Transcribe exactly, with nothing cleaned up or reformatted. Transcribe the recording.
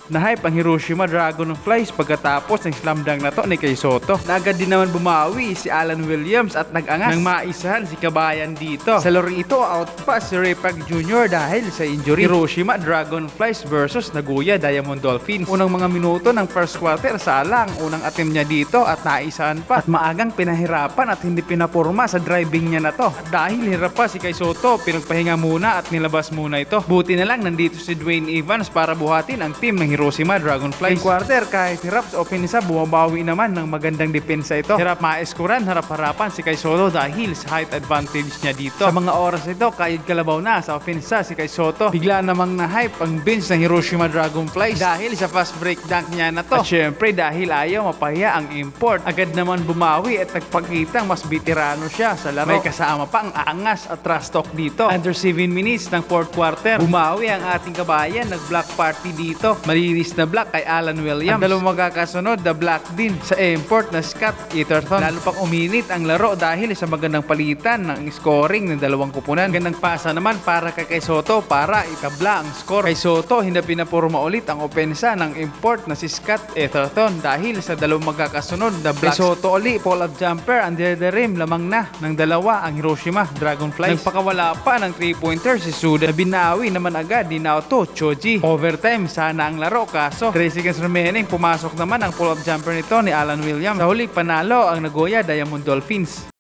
Na-hype ang Hiroshima Dragonflies pagkatapos ng slam dunk na to ni Kay Soto. Na agad din naman bumawi si Alan Williams at nag-angas nang maisahan si Kabayan dito. Sa laro ito, out pa si Ray Park Junior dahil sa injury. Hiroshima Dragonflies versus Nagoya Diamond Dolphins. Unang mga minuto ng first quarter, salang unang attempt niya dito at naisahan pa. At maagang pinahirapan at hindi pinapurma sa driving niya na to. Dahil hirap pa si Kay Soto, pinagpahinga muna at nilabas muna ito. Buti na lang nandito si Dwayne Evans para buhatin ang team ng Hiroshima Dragonflies. In quarter, kahit hirap sa opensa, bumabawi naman ng magandang depensa ito. Hirap maeskuran, harap-harapan si Kay Soto dahil sa height advantage niya dito. Sa mga oras ito, kahit kalabaw na sa opensa si Kay Soto, bigla namang na-hype ang bench ng Hiroshima Dragonflies dahil sa fast break dunk niya na to. At syempre dahil ayaw mapahiya ang import, agad naman bumawi at nagpakitang mas veterano siya sa laro. May kasama pa ang angas at trash talk dito. Under seven minutes ng fourth quarter, bumawi ang ating kabayan, nag-block party dito. Malinis na block kay Alan Williams. Ang dalawang magkakasunod na block din sa import na Scott Etherton. Lalo pang uminit ang laro dahil sa magandang palitan ng scoring ng dalawang kupunan. Gandang pasa naman para kay Kay Soto para itabla ang score. Kay Soto, hindi pinapurma ulit ang opensa ng import na si Scott Etherton dahil sa dalawang magkakasunod na block. Kay Soto uli, pull-up jumper under the rim, lamang na ng dalawa ang Hiroshima Dragonflies. Nagpakawala pa ng three-pointer si Suda. Binawi naman agad ni Naoto Choji. Overtime sana ang laro kaso three seconds remaining, pumasok naman ang pull-up jumper nito ni Alan Williams. Sa huli, panalo ang Nagoya Diamond Dolphins.